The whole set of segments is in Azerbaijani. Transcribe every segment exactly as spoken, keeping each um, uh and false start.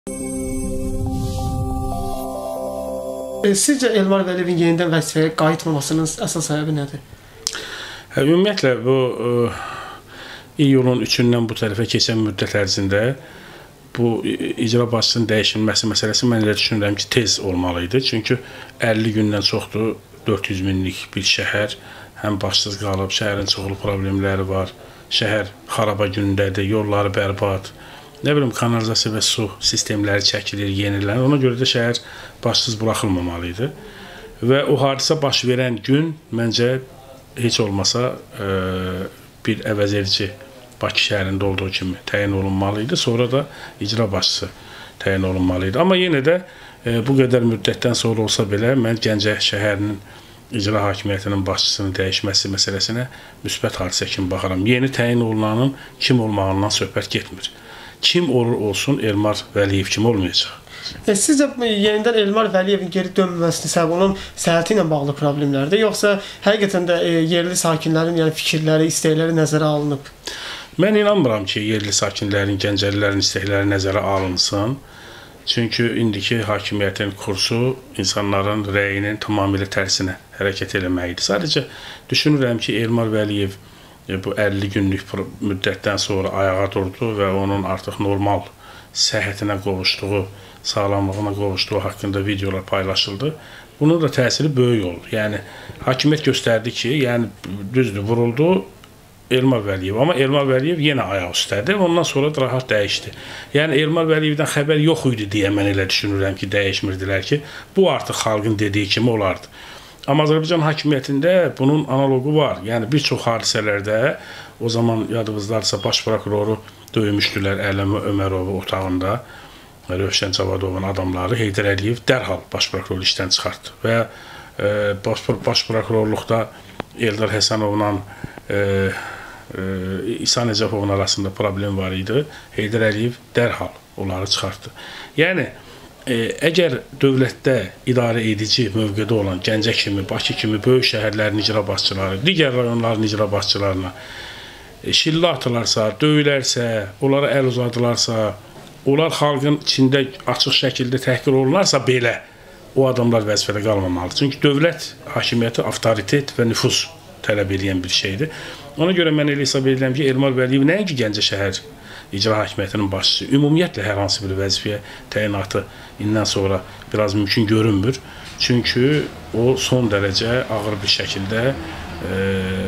Sizcə Elmar Vəliyevin yenidən vəzifəyə qayıtmamasının əsas səbəbi nədir? Ümumiyyətlə, bu iyulun üçündən bu tərəfə keçən müddət ərzində bu icra başçısının dəyişilməsi məsələsi mən elə düşünürəm ki, tez olmalı idi. Çünki əlli gündən çoxdur, dörd yüz minlik bir şəhər həm başsız qalıb, şəhərin çoxlu problemləri var, şəhər xaraba gündədir, yolları bərbad, nə bilim, kanalizasiya və su sistemləri çəkilir, yenilənir. Ona görə də şəhər başsız buraxılmamalı idi. Və o hadisə baş verən gün məncə heç olmasa e, bir əvəzedici Bakı şəhərində olduğu kimi təyin olunmalı idi. Sonra da icra başçısı təyin olunmalı idi. Amma yenə də e, bu qədər müddətdən sonra olsa belə mən Gəncə şəhərinin icra hakimiyyətinin başçısının dəyişməsi məsələsinə müsbət hadisə kimi baxıram. Yeni təyin olunanın kim olmağından söhbət getmir. Kim olur olsun Elmar Vəliyev kimi olmayacaq. E, sizcə yenidən Elmar Vəliyevin geri dönməməsinin səbəbi onun səhhəti ilə bağlı problemlərdir, yoxsa həqiqətən də e, yerli sakinlərin yəni fikirləri, istəkləri nəzərə alınıb? Mən inanmıram ki, yerli sakinlərin, Gəncəlilərin istəkləri nəzərə alınsın. Çünki indiki hakimiyyətin kursu insanların rəyinin tamamilə tərsinə hərəkət eləməkdir. Sadəcə düşünürəm ki, Elmar Vəliyev bu əlli günlük müddətdən sonra ayağa durdu və onun artıq normal səhhətinə qovuşduğu, sağlamlığına qovuşduğu haqqında videolar paylaşıldı. Bunun da təsiri böyük oldu. Yəni, hakimiyyət göstərdi ki, yəni düzdür, vuruldu Elmar Vəliyev. Amma Elmar Vəliyev yenə ayaq üstədir. Ondan sonra da rahat dəyişdi. Yəni, Elmar Vəliyevdən xəbər yox idi deyə mən elə düşünürəm ki, dəyişmirdilər ki, bu artıq xalqın dediyi kimi olardı. Amma Azərbaycan hakimiyyətində bunun analogu var. Yəni, bir çox hadisələrdə, o zaman yadınızdadırsa, baş prokuroru döymüşdülər Ələm Ömərovu otağında, Rövşən Cavadovun adamları, Heydər Əliyev dərhal baş prokuroru işdən çıxartdı. Və e, baş, baş prokurorluqda Eldar Həsənovla e, e, İsa Necəfovun arasında problem var idi. Heydər Əliyev dərhal onları çıxartdı. Yəni, e, əgər dövlətdə idarə edici mövqedə olan Gəncə kimi, Bakı kimi böyük şəhərlərin icra başçıları, digər rayonların icra başçılarına e, şillə atılarsa, döyülərsə, onlara əl uzadılarsa, onlar xalqın içində açıq şəkildə təhqir olunarsa belə o adamlar vəzifədə qalmamalıdır. Çünki dövlət hakimiyyəti avtoritet və nüfuz tələb edən bir şeydir. Ona görə mən elə hesab edirəm ki, Elmar Vəliyev nəinki Gəncə şəhər icra hakimiyyətinin başçısı, ümumiyyətlə hər hansı bir vəzifəyə təyinatı indən sonra biraz mümkün görünmür. Çünki o son dərəcə ağır bir şəkildə e,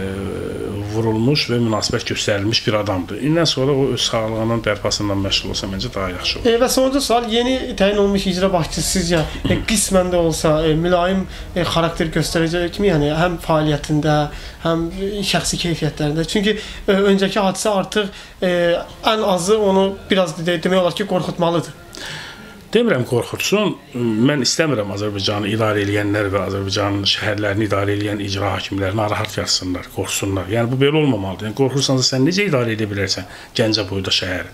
vurulmuş və münasibət göstərilmiş bir adamdır. İndən sonra o öz sağlığının bərpasından məşğul olsa məncə daha yaxşı olur. E, və sonuncu sual, yeni təyin olmuş icra başçısı sizcə e, qismən də olsa e, mülayim e, xarakter göstərəcək kimi, yəni həm fəaliyyətində, həm şəxsi keyfiyyətlərində. Çünki e, öncəki hadisə artıq e, ən azı onu biraz de, demək olar ki, qorxutmalıdır. Demirəm qorxutsun, mən istəmirəm Azərbaycanı idarə edənlər və Azərbaycanın şəhərlərini idarə edən icra hakimləri narahat yatsınlar, qorxsunlar. Yəni, bu belə olmamalıdır. Yəni, qorxursansa sən necə idarə edə bilərsən Gəncə boyda şəhəri?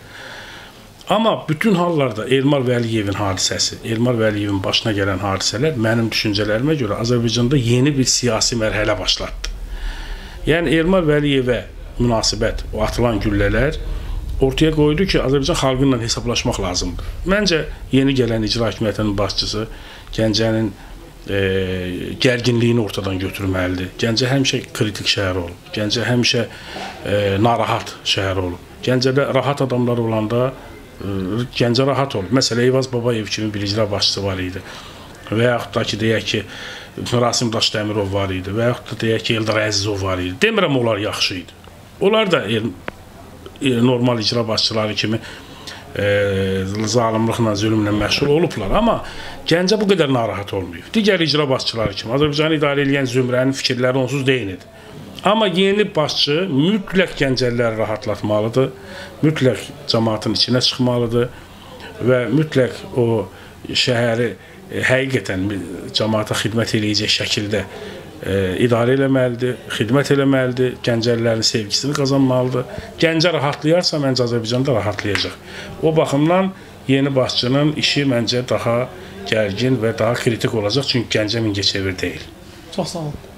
Amma bütün hallarda Elmar Vəliyevin hadisəsi, Elmar Vəliyevin başına gələn hadisələr mənim düşüncələrimə görə Azərbaycanda yeni bir siyasi mərhələ başlatdı. Yəni, Elmar Vəliyevə münasibət, o atılan güllələr ortaya qoydu ki, Azərbaycan xalqıyla hesablaşmaq lazımdır. Məncə, yeni gələn icra hakimiyyətinin başçısı Gəncənin e, gərginliyini ortadan götürməlidir. Gəncə həmişə kritik şəhər olub. Gəncə həmişə e, narahat şəhər olub. Gəncədə rahat adamlar olanda e, Gəncə rahat olub. Məsələn, Eyvaz Babayev kimi bir icra başçısı var idi. Və yaxud da ki, deyək ki, Rasim Daşdəmirov var idi. Və yaxud da deyək ki, Eldar Əzizov var idi. Demirəm, onlar yaxşı idi. Onlar da e, normal icra başçıları kimi e, zalimliklə, zülmlə məşğul olublar. Amma Gəncə bu qədər narahat olmayıb. Digər icra başçıları kimi Azərbaycanı idarə edən zümrənin fikirləri onsuz deyildir. Amma yeni başçı mütləq Gəncəliləri rahatlatmalıdır, mütləq cəmaatın içinə çıxmalıdır və mütləq o şəhəri e, həqiqətən cəmaata xidmət eləyəcək şəkildə E, idarə eləməlidir, xidmət eləməlidir, Gəncəlilərin sevgisini qazanmalıdır. Gəncə rahatlayarsa, məncə Azərbaycanda rahatlayacaq. O baxımdan yeni başçının işi məncə daha gərgin və daha kritik olacaq, çünki Gəncə Mingəçevir deyil. Çox sağ olun.